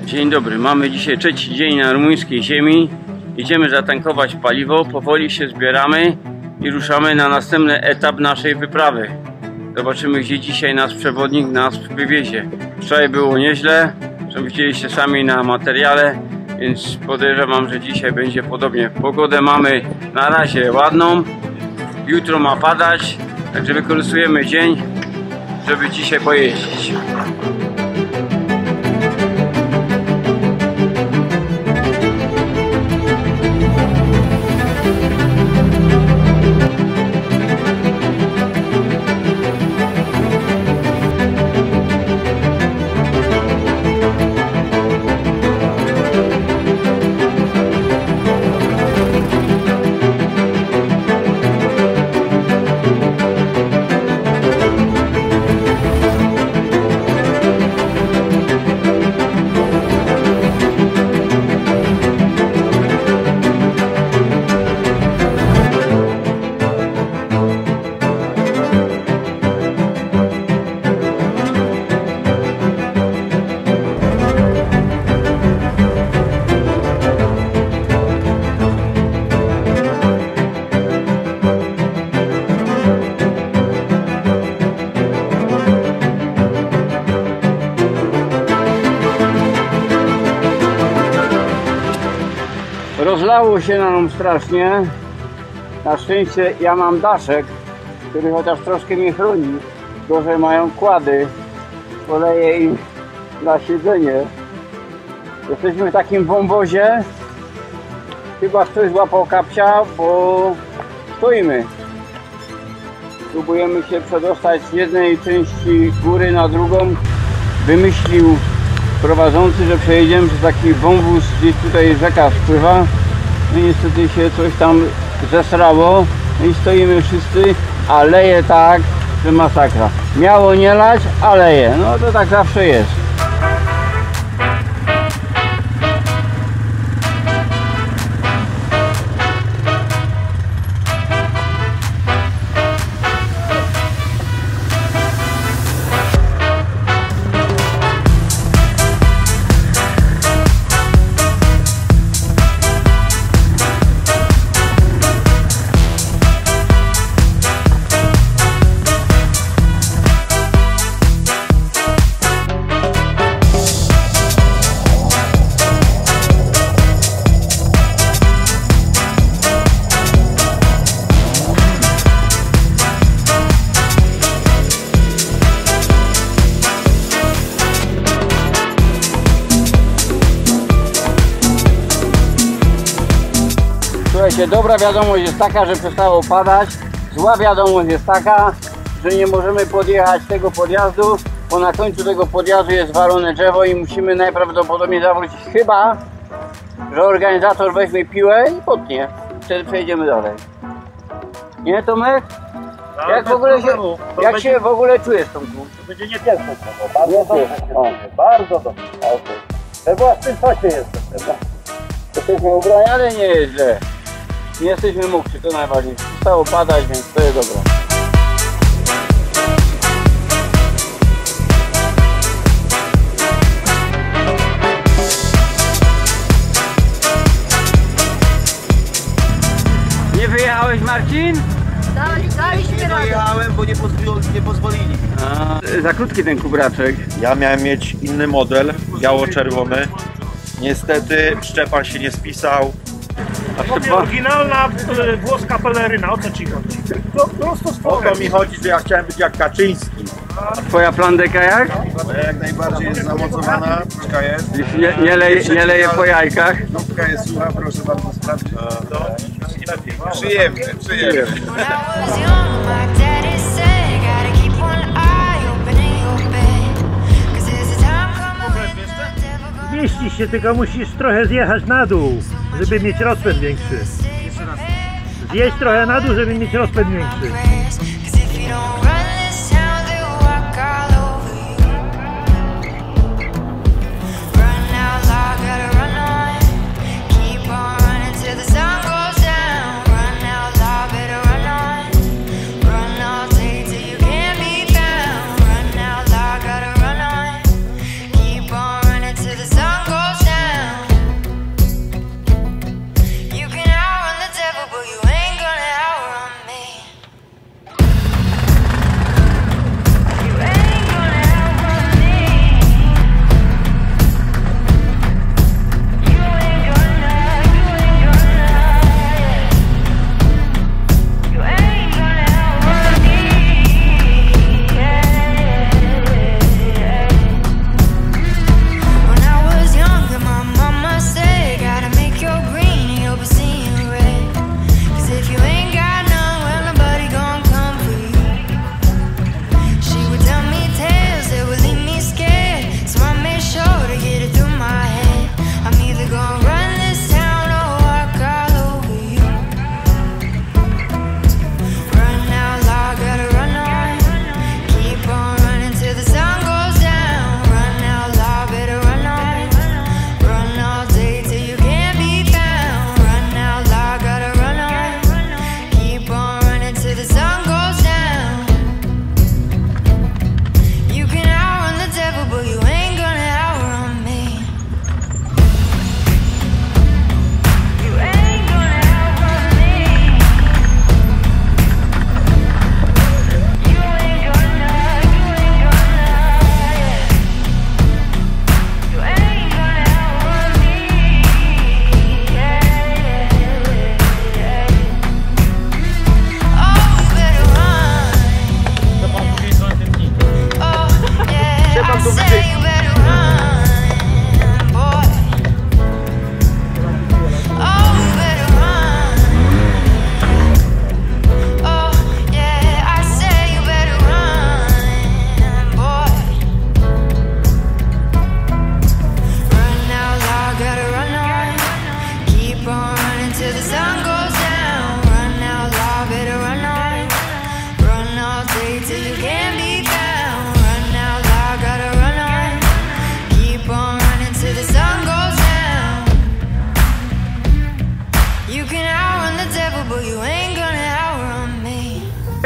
Dzień dobry, mamy dzisiaj trzeci dzień na rumuńskiej ziemi. Idziemy zatankować paliwo, powoli się zbieramy i ruszamy na następny etap naszej wyprawy. Zobaczymy, gdzie dzisiaj nasz przewodnik nas wywiezie. Wczoraj było nieźle, co widzieliście sami na materiale, więc podejrzewam, że dzisiaj będzie podobnie. Pogodę mamy na razie ładną, jutro ma padać, także wykorzystujemy dzień, żeby dzisiaj pojeździć. Rozlało się na nam strasznie. Na szczęście ja mam daszek, który chociaż troszkę mnie chroni. Gorzej mają kłady. Poleję im na siedzenie. Jesteśmy w takim wąwozie. Chyba ktoś złapał kapcia, bo stoimy. Próbujemy się przedostać z jednej części góry na drugą. Wymyślił prowadzący, że przejedziemy przez taki wąwóz, gdzieś tutaj rzeka spływa. No i niestety się coś tam zesrało. No i stoimy wszyscy, a leje tak, że masakra. Miało nie lać, a leje. No to tak zawsze jest. Słuchajcie, dobra wiadomość jest taka, że przestało padać. Zła wiadomość jest taka, że nie możemy podjechać tego podjazdu, bo na końcu tego podjazdu jest walone drzewo i musimy najprawdopodobniej zawrócić. Chyba że organizator weźmie piłę i potnie. Wtedy przejdziemy dalej. Nie, Tomek? Jak w ogóle się w ogóle czujesz, Tomku? To będzie nie pierwsze słowo. Bardzo dobrze się czuję. Bardzo dobrze. We własnym czasie jestem. Jesteśmy ubrani, ale nie jest źle. Nie jesteśmy mokrzy, to najważniejsze. Przestało padać, więc to jest dobre. Nie wyjechałeś, Marcin? Nie dojechałem, bo nie pozwolili. Za krótki ten kubraczek. Ja miałem mieć inny model, biało-czerwony. Niestety Szczepan się nie spisał. Oryginalna włoska peleryna, o co ci chodzi? To prosto z O to mi chodzi, że ja chciałem być jak Kaczyński. A twoja plandeka jak? Jak najbardziej jest zamocowana, nóżka jest. Nie leje po jajkach. Nóżka jest sucha, proszę bardzo sprawdzić. Przyjemnie, przyjemnie. Mieścisz się, tylko musisz trochę zjechać na dół, żeby mieć rozpęd większy. Zjeść trochę na dół, żeby mieć rozpęd większy. the sun goes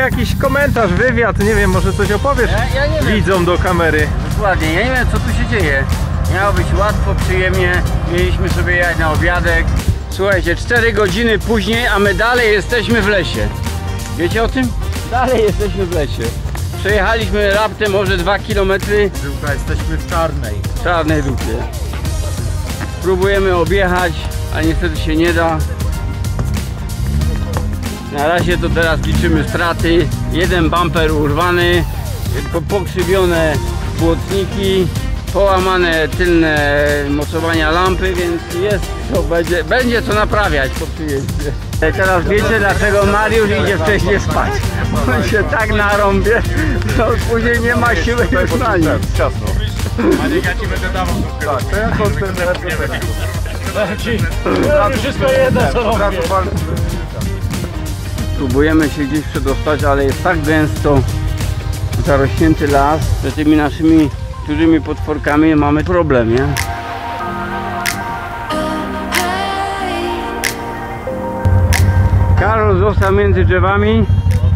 jakiś komentarz, wywiad, nie wiem, może coś opowiesz Ja nie wiem. widzom do kamery. Dokładnie, ja nie wiem co tu się dzieje. Miało być łatwo, przyjemnie, mieliśmy sobie jechać na obiadek. Słuchajcie, 4 godziny później, a my dalej jesteśmy w lesie. Wiecie o tym? Dalej jesteśmy w lesie. Przejechaliśmy raptem może 2 km Żyłka, jesteśmy w czarnej dupie. Próbujemy objechać, a niestety się nie da. Na razie to teraz liczymy straty. Jeden bumper urwany, pokrzywione błotniki, połamane tylne mocowania lampy, więc jest to, będzie co naprawiać po przyjeździe. Teraz wiecie dlaczego Mariusz idzie wcześniej spać. On się tak narąbie, że później nie ma siły już na nic. Ciasno. Ja ci będę dawał. Tak, to ja Wszystko jedno co robię. Próbujemy się gdzieś przedostać, ale jest tak gęsto zarośnięty las, że tymi naszymi dużymi potworkami mamy problem, nie? Karol został między drzewami.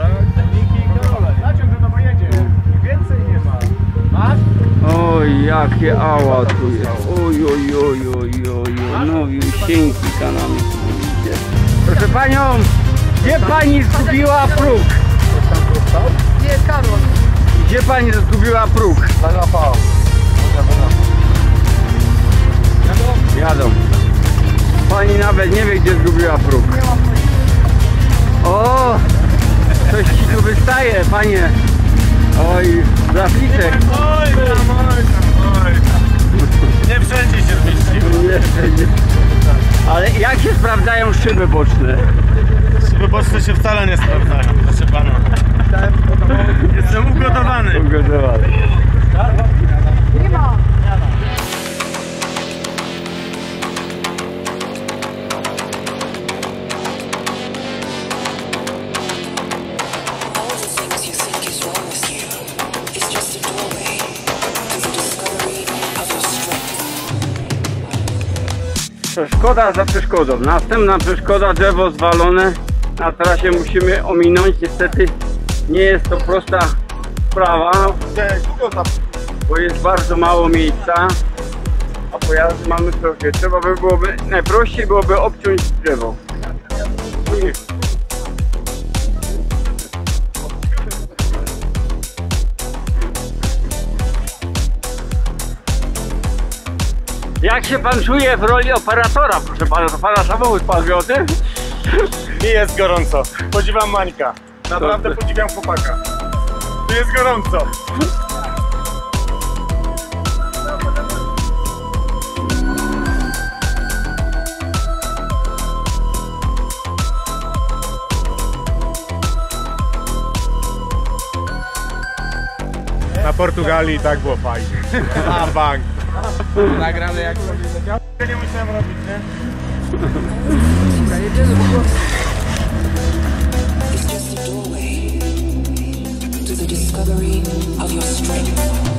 Oj, jakie ała tu jest. Oj, nowiusieńki kanami tu idzie. Proszę panią, gdzie pani zgubiła próg? Gdzie jest Karol? Gdzie pani zgubiła próg? Jadą. Pani nawet nie wie, gdzie zgubiła próg. O, coś ci tu wystaje, panie. Oj, zapliczek. Oj. Nie wszędzie się zmieściło. Nie wszędzie. Ale jak się sprawdzają szyby boczne? Szyby boczne się wcale nie sprawdzają, proszę pana. Jestem ugotowany. Ugotowany. Nie ma. Przeszkoda za przeszkodą. Następna przeszkoda, drzewo zwalone. Na trasie musimy ominąć. Niestety nie jest to prosta sprawa, bo jest bardzo mało miejsca, a pojazdy mamy trochę. Trzeba by byłoby, najprościej byłoby obciąć drzewo. Jak się pan czuje w roli operatora, proszę pana? To pana samochód pan wie o tym? Mi jest gorąco. Podziwiam Mańka. Naprawdę Dobrze. podziwiam chłopaka. Mi jest gorąco. Na Portugalii tak było fajnie. A bank. Nagrane jak nie musiałem robić, nie? It's just a doorway to the discovery of your strength.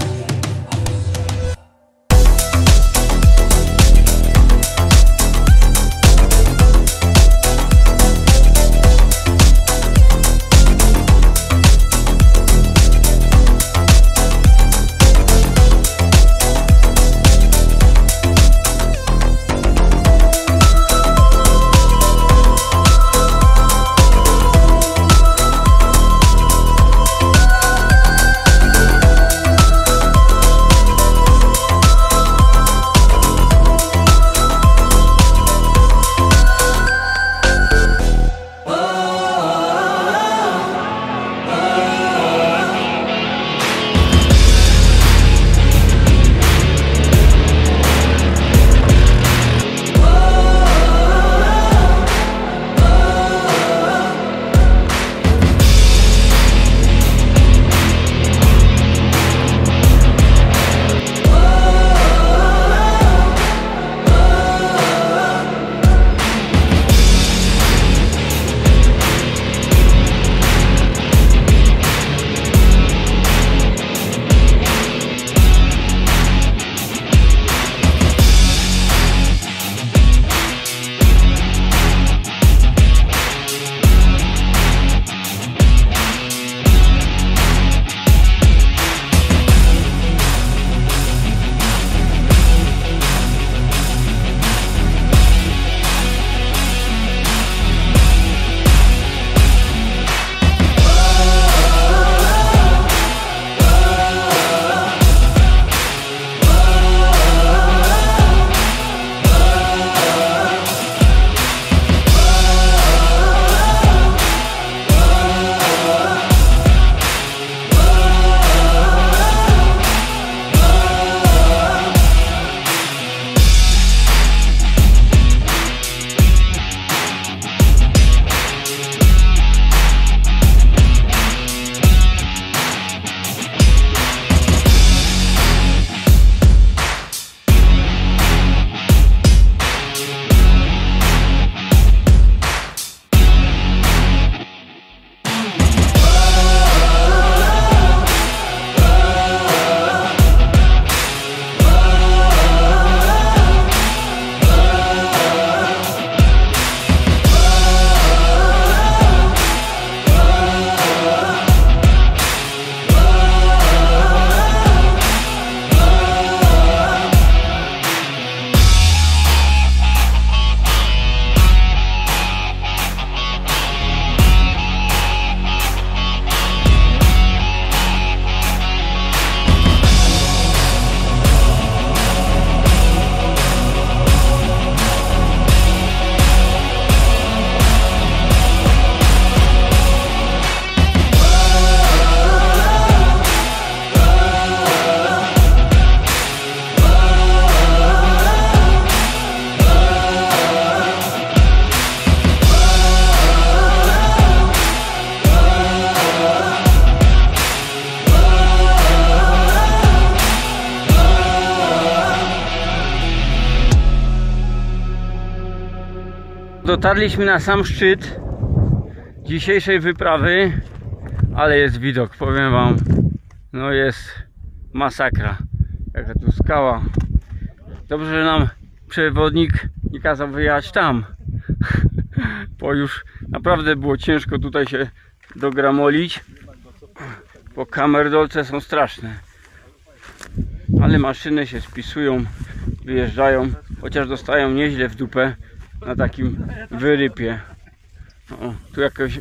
Dotarliśmy na sam szczyt dzisiejszej wyprawy, ale jest widok, powiem wam, no jest masakra. Jaka tu skała. Dobrze, że nam przewodnik nie kazał wyjechać tam, bo już naprawdę było ciężko tutaj się dogramolić, bo kamerdolce są straszne. Ale maszyny się spisują, wyjeżdżają, chociaż dostają nieźle w dupę na takim wyrypie. O, tu jakaś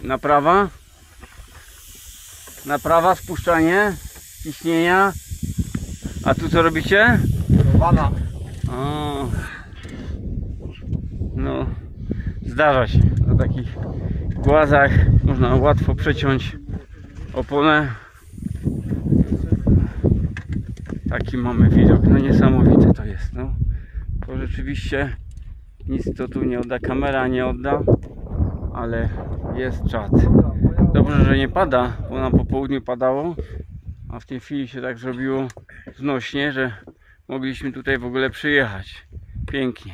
naprawa, spuszczanie ciśnienia. A tu co robicie? O, no, zdarza się. Na takich głazach można łatwo przeciąć oponę. Taki mamy widok, no niesamowite to jest, no. To rzeczywiście nic to tu nie odda, kamera nie odda, ale jest czad. Dobrze, że nie pada, bo nam po południu padało, a w tej chwili się tak zrobiło znośnie, że mogliśmy tutaj w ogóle przyjechać. Pięknie.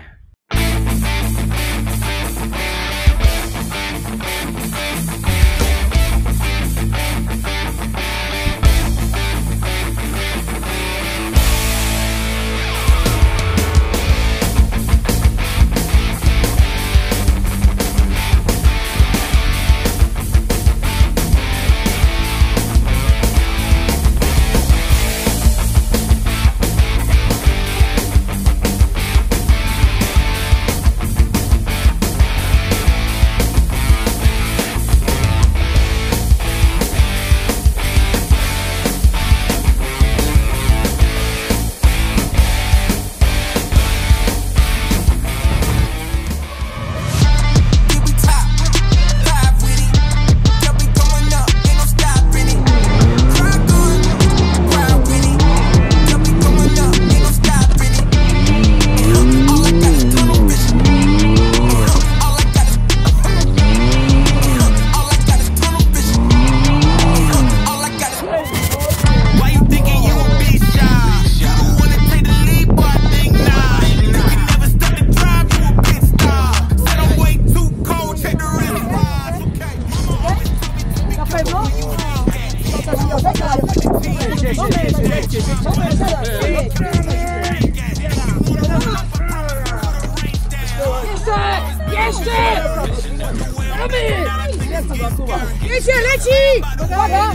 Jeszcze leci! Uwaga!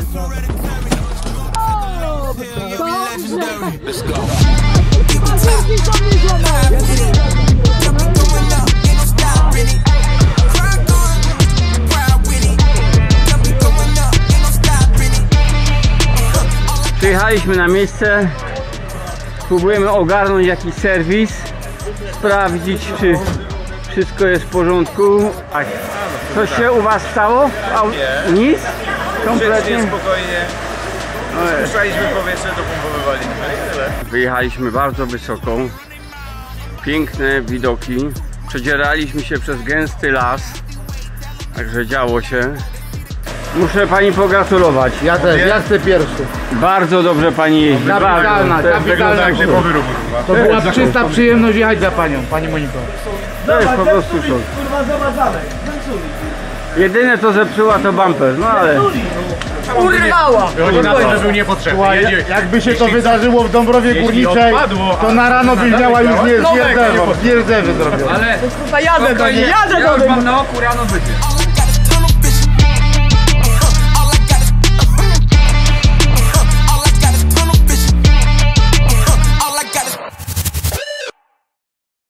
Przyjechaliśmy na miejsce, próbujemy ogarnąć jakiś serwis, sprawdzić, czy wszystko jest w porządku. A coś się u was stało? Nic? Kompletnie spokojnie. Spuszczaliśmy powietrze, dopompowywaliśmy i tyle. Wyjechaliśmy bardzo wysoko. Piękne widoki. Przedzieraliśmy się przez gęsty las. Także działo się. Muszę pani pogratulować. Ja też, ja chcę pierwszy. Bardzo dobrze pani jeździ. Kapitalna, kapitalna. To była czysta przyjemność jechać za panią, pani Moniko. To jest po prostu szok. Jedyne co zepsuła to bumper, no ale... Urwała! Wychodzi na to, że był niepotrzebny. Jakby się to wydarzyło w Dąbrowie Górniczej, to na rano byś miała już nie zjeżdżewy zrobione. Ale jadę do niej, jadę do niej! Mam na oku rano będzie.